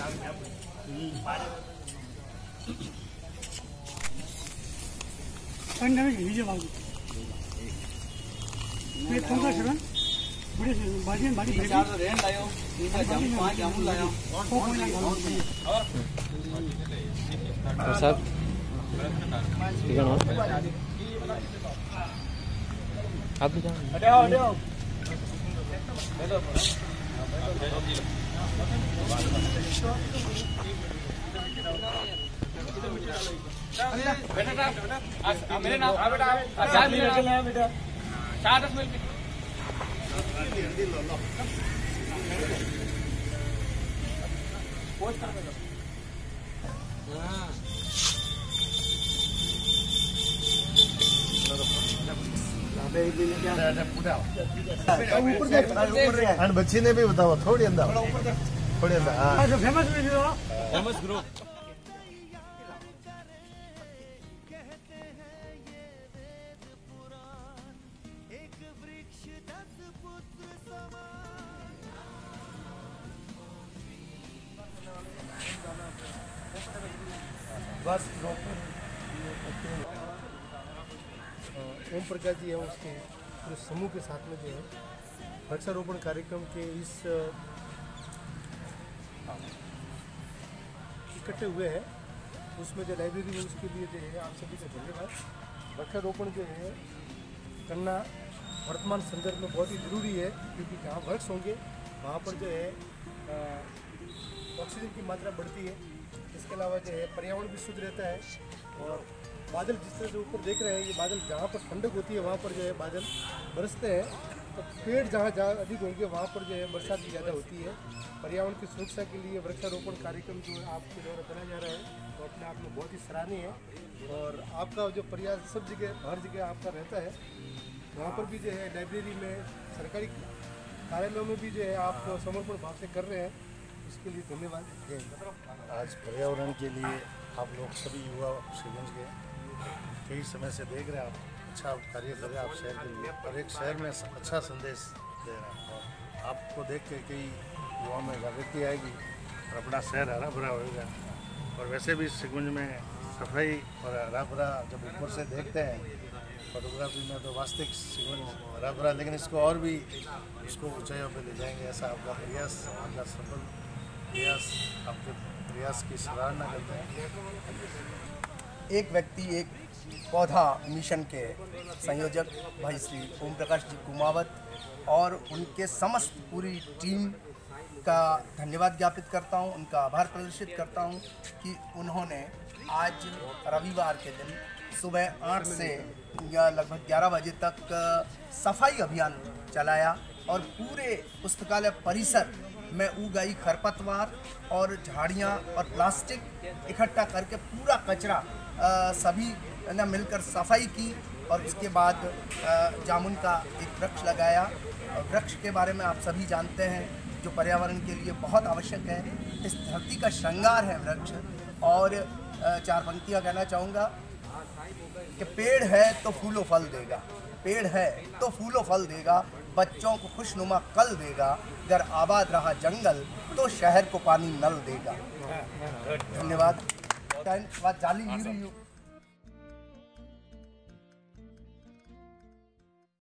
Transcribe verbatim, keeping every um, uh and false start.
Sir ठीक है ना आप भी जाओ मेरे नाम बेटा बेटा चार दस मिनट बच्ची ने भी बताओ थोड़ी अंदर थोड़ी अंदर फेमस फेमस ग्रुप बस ओम प्रकाश जी है उसके पूरे समूह के साथ में जो है वृक्षारोपण कार्यक्रम के इस इकट्ठे हुए हैं उसमें जो लाइब्रेरी है उसके लिए जो है आप सभी का धन्यवाद। वृक्षारोपण जो है करना वर्तमान संदर्भ में बहुत ही ज़रूरी है क्योंकि जहाँ वृक्ष होंगे वहाँ पर जो है ऑक्सीजन की मात्रा बढ़ती है। इसके अलावा जो है पर्यावरण भी शुद्ध रहता है और बादल जिस तरह से ऊपर देख रहे हैं ये बादल जहाँ पर ठंडक होती है वहाँ पर जो है बादल बरसते हैं तो पेड़ जहाँ जहाँ अधिक होंगे वहाँ पर जो है बरसात भी ज़्यादा होती है। पर्यावरण की सुरक्षा के लिए वृक्षारोपण कार्यक्रम जो है आपके द्वारा कराया जा रहा है तो अपने आप में बहुत ही सराहनीय है और आपका जो प्रयास सब जगह हर जगह आपका रहता है। वहाँ पर भी जो है लाइब्रेरी में सरकारी कार्यालयों में भी जो है आप समर्पण भाव से कर रहे हैं इसके लिए धन्यवाद। आज पर्यावरण के लिए आप लोग सभी युवा सिगंज के कई समय से देख रहे हैं आप अच्छा कार्य कर रहे हैं आप शहर के लिए और एक शहर में अच्छा संदेश दे रहे हैं और आपको देख के कई युवाओं में जागृति आएगी और अपना शहर हरा भरा होगा। और वैसे भी सिगंज में सफाई और हरा भरा जब ऊपर से देखते हैं फोटोग्राफी में तो वास्तविक सिगंज हरा भरा लेकिन इसको और भी इसको ऊंचाइयों पर ले जाएंगे ऐसा आपका प्रयास आपका सफल प्रयास आपके प्रयास की सराहना करते हैं। एक व्यक्ति एक पौधा मिशन के संयोजक भाई श्री ओम प्रकाश जी कुमावत और उनके समस्त पूरी टीम का धन्यवाद ज्ञापित करता हूं, उनका आभार प्रदर्शित करता हूं कि उन्होंने आज रविवार के दिन सुबह आठ से या लगभग ग्यारह बजे तक सफाई अभियान चलाया और पूरे पुस्तकालय परिसर में उगाई खरपतवार और झाड़ियाँ और प्लास्टिक इकट्ठा करके पूरा कचरा आ, सभी ने मिलकर सफाई की और उसके बाद जामुन का एक वृक्ष लगाया। वृक्ष के बारे में आप सभी जानते हैं जो पर्यावरण के लिए बहुत आवश्यक है, इस धरती का श्रृंगार है वृक्ष। और चार पंक्तियाँ कहना चाहूँगा कि पेड़ है तो फूलो फल देगा, पेड़ है तो फूलो फल देगा, बच्चों को खुशनुमा कल देगा, अगर आबाद रहा जंगल तो शहर को पानी नल देगा। धन्यवाद। जाली